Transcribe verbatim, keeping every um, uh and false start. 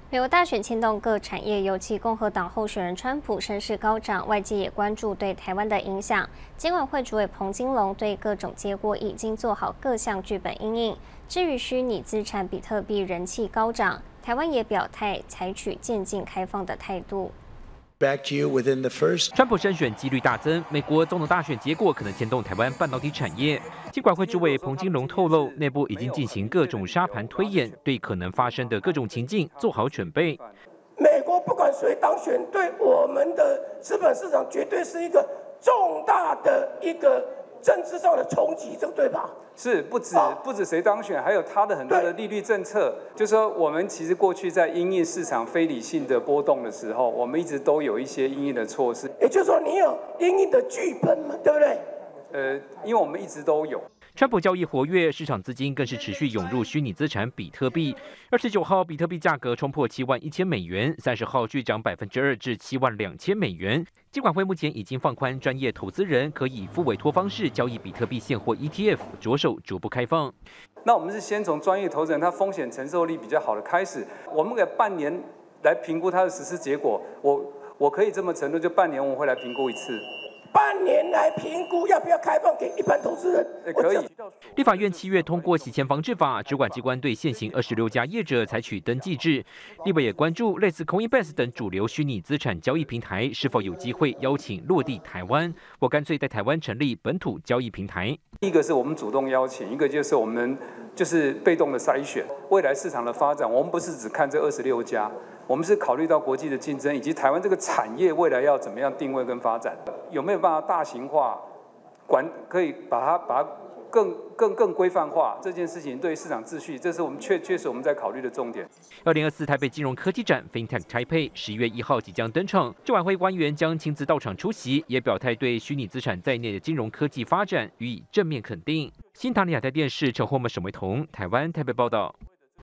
美国大选牵动各产业，尤其共和党候选人川普声势高涨，外界也关注对台湾的影响。金管会主委彭金龙对各种结果已经做好各项剧本因应。至于虚拟资产比特币人气高涨，台湾也表态采取渐进开放的态度。 Back to you within the first. 川普胜选几率大增，美国总统大选结果可能牵动台湾半导体产业。金管会主委彭金龙透露，内部已经进行各种沙盘推演，对可能发生的各种情境做好准备。 美国不管谁当选，对我们的资本市场绝对是一个重大的一个政治上的冲击，这个对吧？ 是不止不止谁当选，还有他的很多的利率政策。就是说，我们其实过去在因应市场非理性的波动的时候，我们一直都有一些因应的措施。 也就是说，你有因应的剧本嘛，对不对？ 呃，因为我们一直都有。 川普交易活跃，市场资金更是持续涌入虚拟资产比特币。二十九号，比特币价格冲破七万一千美元，三十号续涨百分之二至七万两千美元。金管会目前已经放宽专业投资人可以付委托方式交易比特币现货 E T F， 着手逐步开放。 那我们是先从专业投资人他风险承受力比较好的开始，我们给半年来评估它的实施结果。我我可以这么承诺，就半年我们会来评估一次。 半年来评估要不要开放给一般投资人， 也可以。 立法院七月通过洗钱防治法，主管机关对现行二十六家业者采取登记制。立委也关注类似 Coinbase 等主流虚拟资产交易平台是否有机会邀请落地台湾，或干脆在台湾成立本土交易平台。 一个是我们主动邀请，一个就是我们就是被动的筛选。未来市场的发展，我们不是只看这二十六家。 我们是考虑到国际的竞争，以及台湾这个产业未来要怎么样定位跟发展，有没有办法大型化，管可以把它把它更更更规范化这件事情，对市场秩序，这是我们确确实我们在考虑的重点。 二零二四台北金融科技展 FinTech Taipei 十月一号即将登场，执委会官员将亲自到场出席，也表态对虚拟资产在内的金融科技发展予以正面肯定。新唐尼亚台电视陈厚文、沈维彤，台湾台北报道。